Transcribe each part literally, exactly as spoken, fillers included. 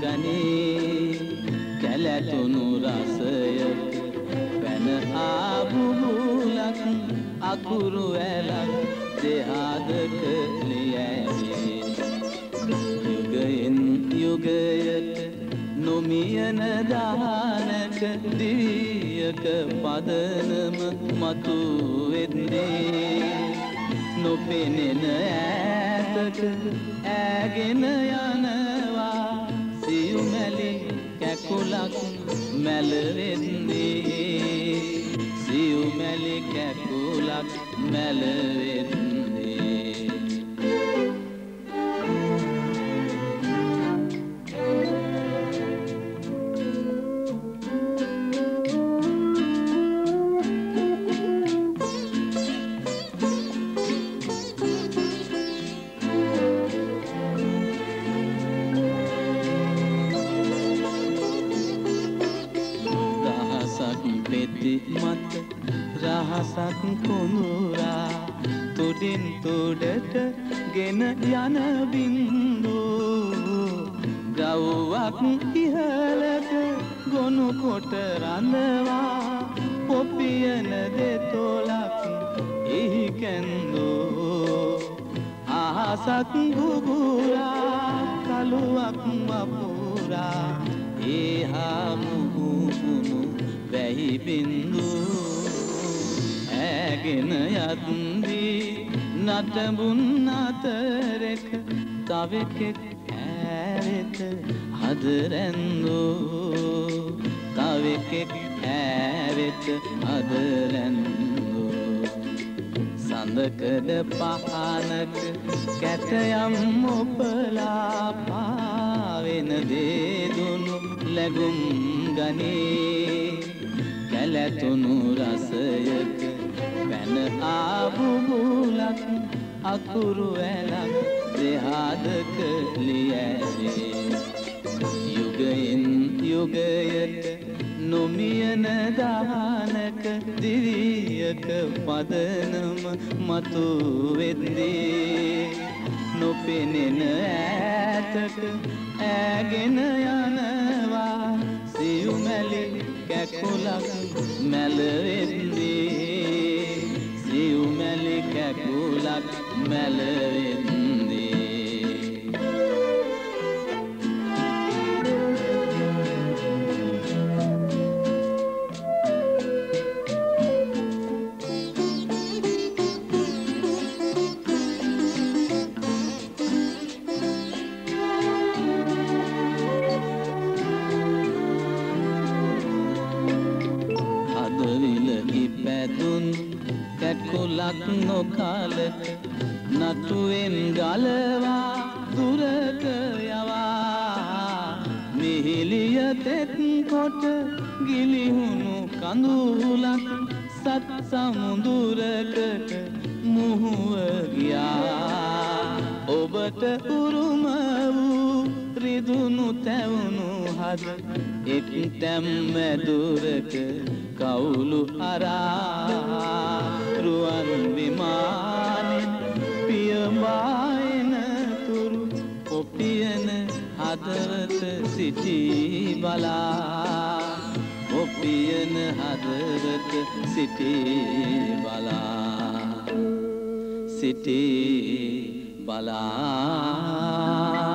ගනී කැලැතුණු රසයක පැන ආබුබුලක් අකුරු ඇලක් දෙහාදක ලියැවේ යුගයෙන් යුගයට නොමියන දානක දිවියක පදනම මතු වෙන්නේ නොපෙනෙන ඈතක ඈගෙන යනවා සියුමැලි කැකුලක් මැලවෙන්නේ සියුමැලි කැකුලක් මැලවෙන්නේ මත රහසක් කුමුරා තුඩින් තුඩට ගෙන යන බින්දු ගව්වක් ඉහළට ගොනු කොට රඳවා පොපියන දෙතොලක් එහි කැන්දෝ අහසක් ගුගුරා කළුවක් වපුරා ඒහා මුහුණු වැහි බින්දු ඇගෙන යද්දී නටඹුන් අතරක තවෙකෙක් ඈවෙත හදරැන්දෝ තවෙකෙක් ඈවෙත හදරැන්දෝ සඳකඩ පහනක කැටයම් ඔබලා පාවෙන දේදුණු ලැබුම් ගනී කැලැතුණු රසයක පැන ආබුබුලක් අකුරු ඇලක් දෙහාදක ලියැවේ යුගයෙන් යුගයට නොමියන දානක දිවියක පදනම මතු වෙද්දී නොපෙනෙන ඈතක ඈගෙන යනවා සියුමැලි කැකුලක් මැලවෙද්දී සියුමැලි කැකුලක් මැලවෙද්දී කැකුලක් නොකාලක නටුවෙන් ගලවා දුරට යවා මිහිලිය තෙත් කොට ගිලිහුණු කඳුලක් සත් සමුදුරකට මුහුව ගියා ඔබට උරුම වූ රිදුණු තැවුණු හද එක් තැම් මැදුරක කවුළු අරා රුවන් විමානෙන් පියඹායන තුරු ඔපියන හදවත සිටී බලා ඔපියන හදවත සිටී බලා සිටී බලා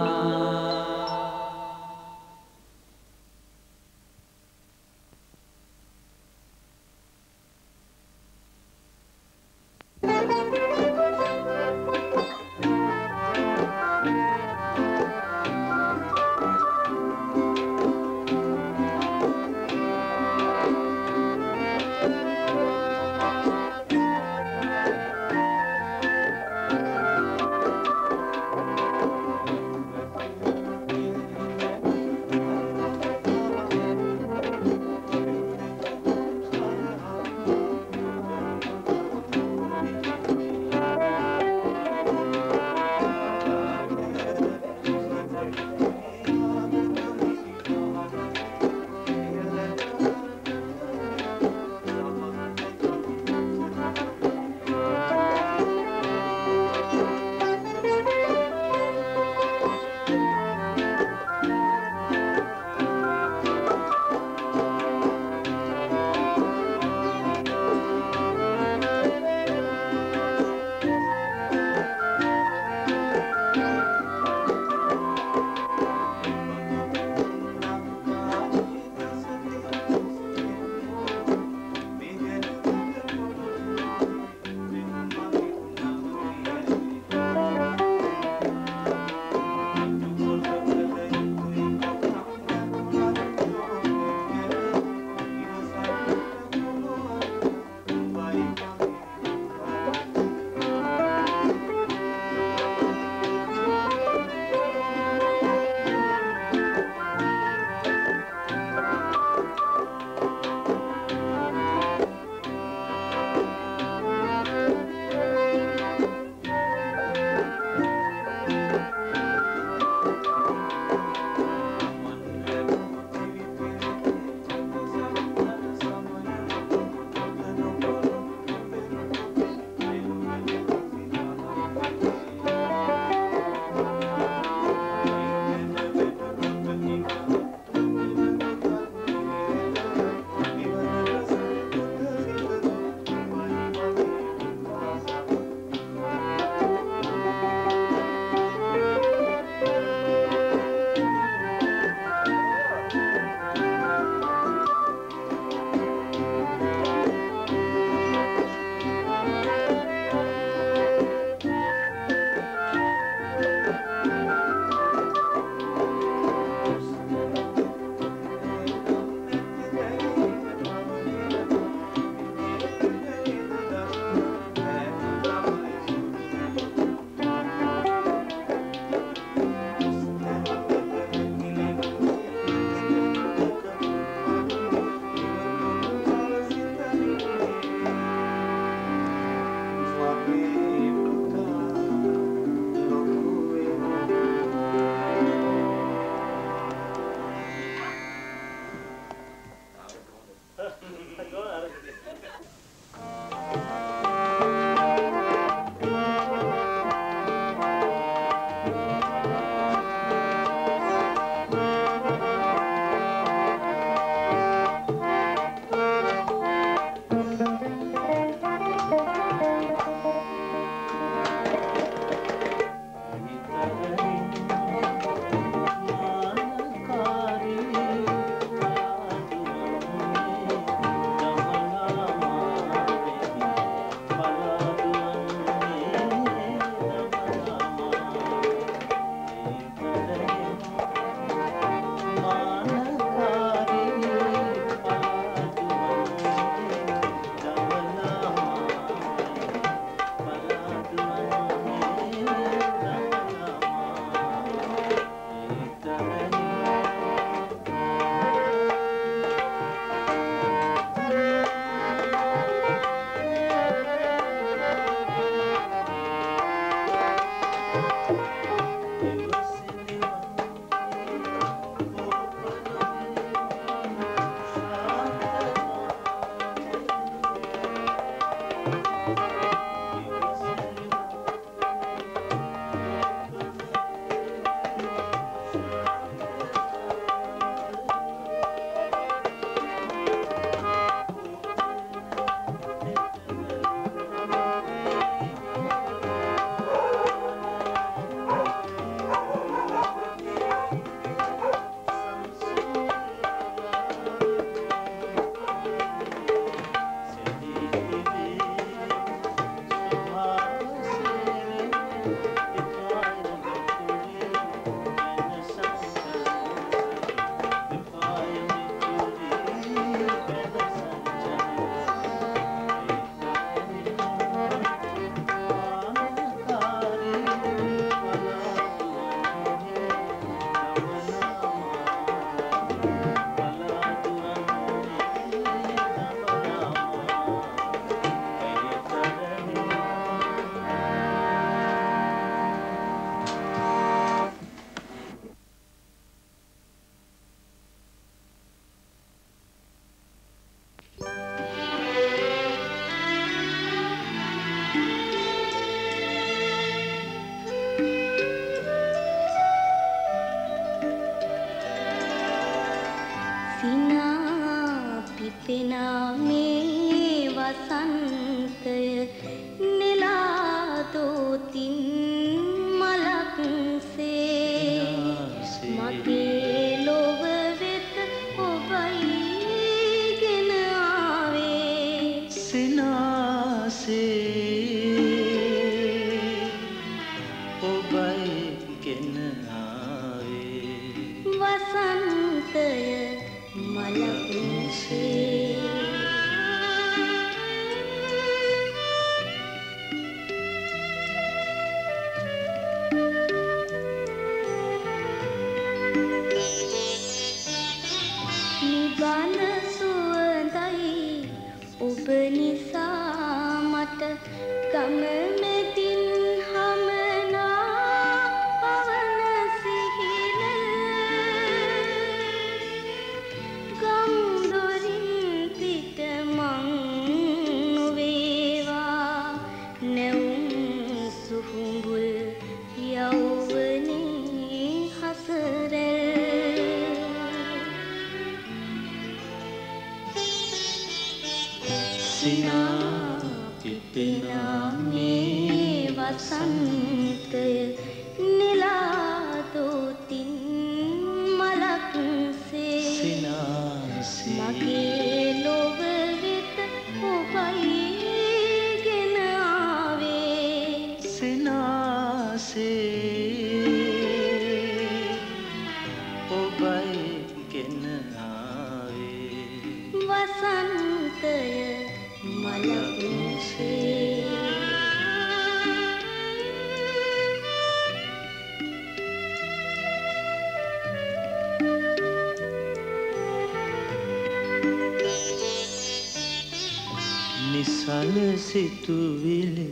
සිතුවිලි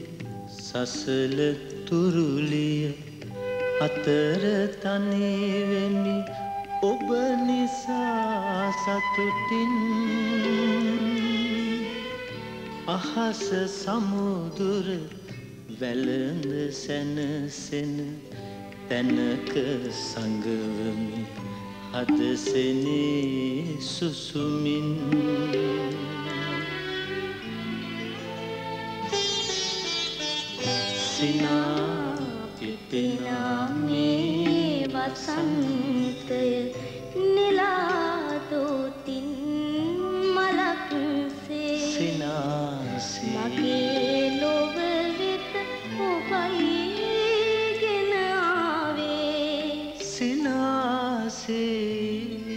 සසල තුරුලිය අතර තනි වෙමි ඔබ නිසා සතුටින් අහස සමුදුර වැළඳ සැනසෙන තැනක සංගවමි හදසෙනේ සුසුමින් සිනා පිපෙනා මේ වසන්තය නෙලා දෝතින් මලක්සේ සිනාසේ මගේ ලොව වෙත ඔබයි ගෙන ආවේ සිනාසේ සේ